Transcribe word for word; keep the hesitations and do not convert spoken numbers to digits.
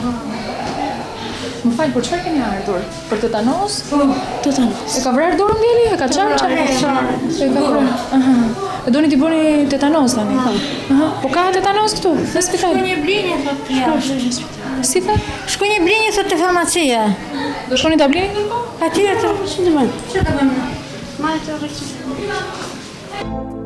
Më falë, për çfarë keni ardhur? Për tetanos? Po, tetanos. E ka vrarë dorën djeli? E ka qarë qarë? E ka qarë. E ka vrarë. Aha. E doni t'i bëni tetanos tani? Aha. Po ka tetanos këtu, në spital? Shkoj një blinje, thot. Ja, në spital. Si tha? Shkoj një blinje, thot, të farmacia. Do shkoni ta blini ndërkohë? Atje, të rëqin të bënë. Që të bënë? Ma e të rëqin.